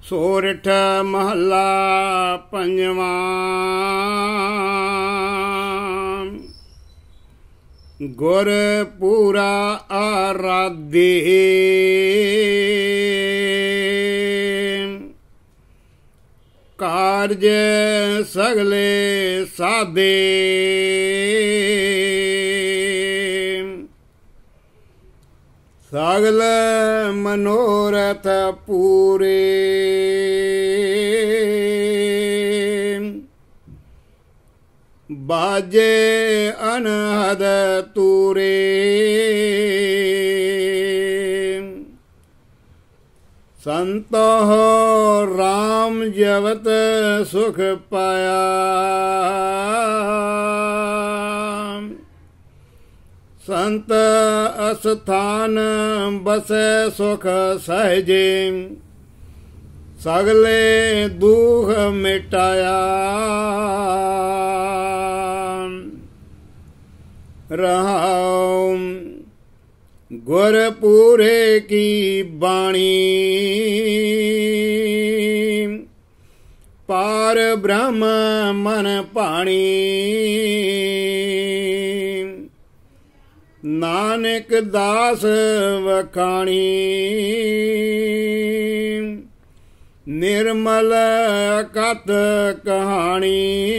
ਸੋਰਠ ਮਹੱਲਾ ਪੰਜਵਾਂ। ਗੁਰ ਪੂਰਾ ਆਰਾਧੇ ਕਾਰਜ ਸਗਲੇ ਸਾਧੇ। ਸਗਲ ਮਨੋਰਥ ਪੂਰੇ ਬਾਜੇ ਅਨਹਦ ਤੂਰੇ। ਸੰਤੋ ਰਾਮ ਜਵਤ ਸੁਖ ਪਾਇਆ ਸੰਤ ਅਸਥਾਨ ਬਸੈ ਸੁਖ ਸਹਿਜੇ। ਸਗਲੇ ਦੁਖ ਮਿਟਾਇਆ ਰਹਾਉ। ਗੁਰ ਪੂਰੇ ਕੀ ਬਾਣੀ ਪਾਰ ਬ੍ਰਹਮ ਮਨ ਪਾਣੀ। ਨਾਨਕ ਦਾਸ ਵਖਾਣੀ ਨਿਰਮਲ ਅਕਥ ਕਹਾਣੀ।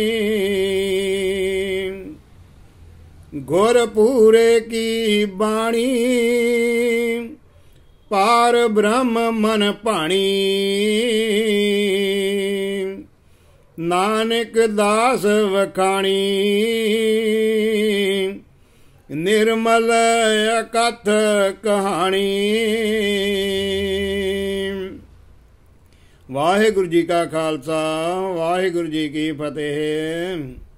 ਗੁਰ ਪੂਰੇ ਕੀ ਬਾਣੀ ਪਾਰ ਬ੍ਰਹਮ ਮਨ ਭਾਣੀ। ਨਾਨਕ ਦਾਸ ਵਖਾਣੀ ਨਿਰਮਲ ਅਕਥ ਕਹਾਣੀ। ਵਾਹਿਗੁਰੂ ਜੀ ਕਾ ਖਾਲਸਾ, ਵਾਹਿਗੁਰੂ ਜੀ ਕੀ ਫਤਿਹ।